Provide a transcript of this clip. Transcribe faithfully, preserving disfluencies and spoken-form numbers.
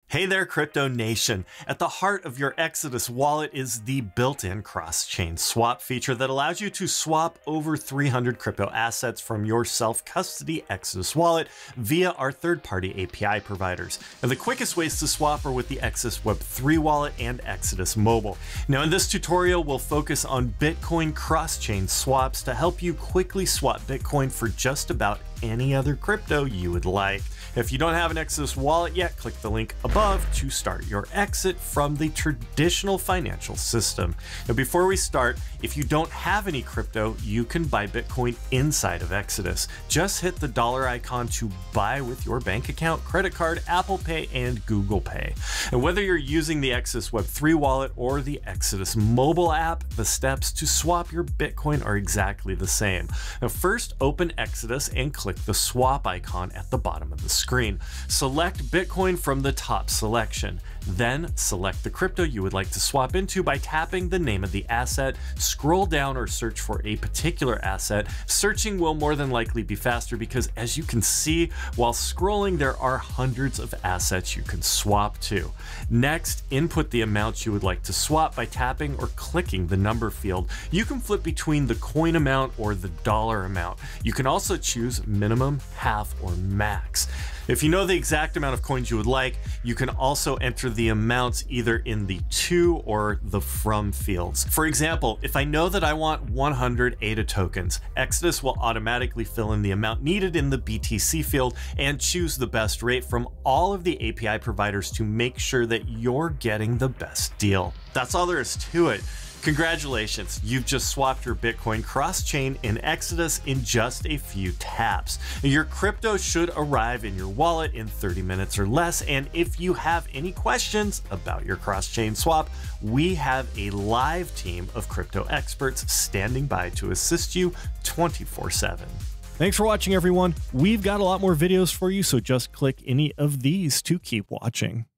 Hey there, Crypto Nation. At the heart of your Exodus wallet is the built-in cross-chain swap feature that allows you to swap over three hundred crypto assets from your self-custody Exodus wallet via our third-party A P I providers. And the quickest ways to swap are with the Exodus Web three wallet and Exodus Mobile. Now, in this tutorial, we'll focus on Bitcoin Crosschain swaps to help you quickly swap Bitcoin for just about any other crypto you would like. If you don't have an Exodus wallet yet, click the link above to start your exit from the traditional financial system. Now, before we start, if you don't have any crypto, you can buy Bitcoin inside of Exodus. Just hit the dollar icon to buy with your bank account, credit card, Apple Pay, and Google Pay. And whether you're using the Exodus Web three wallet or the Exodus mobile app, the steps to swap your Bitcoin are exactly the same. Now, first, open Exodus and click the swap icon at the bottom of the screen. Select Bitcoin from the top selection. Then select the crypto you would like to swap into by tapping the name of the asset. Scroll down or search for a particular asset. Searching will more than likely be faster because, as you can see, while scrolling, there are hundreds of assets you can swap to. Next, input the amount you would like to swap by tapping or clicking the number field. You can flip between the coin amount or the dollar amount. You can also choose minimum, half, or max. If you know the exact amount of coins you would like, you can also enter the amounts either in the to or the from fields. For example, if I know that I want one hundred A D A tokens, Exodus will automatically fill in the amount needed in the B T C field and choose the best rate from all of the A P I providers to make sure that you're getting the best deal. That's all there is to it. Congratulations, you've just swapped your Bitcoin cross-chain in Exodus in just a few taps. Your crypto should arrive in your wallet in thirty minutes or less, and if you have any questions about your cross-chain swap, we have a live team of crypto experts standing by to assist you twenty-four seven. Thanks for watching, everyone. We've got a lot more videos for you, so just click any of these to keep watching.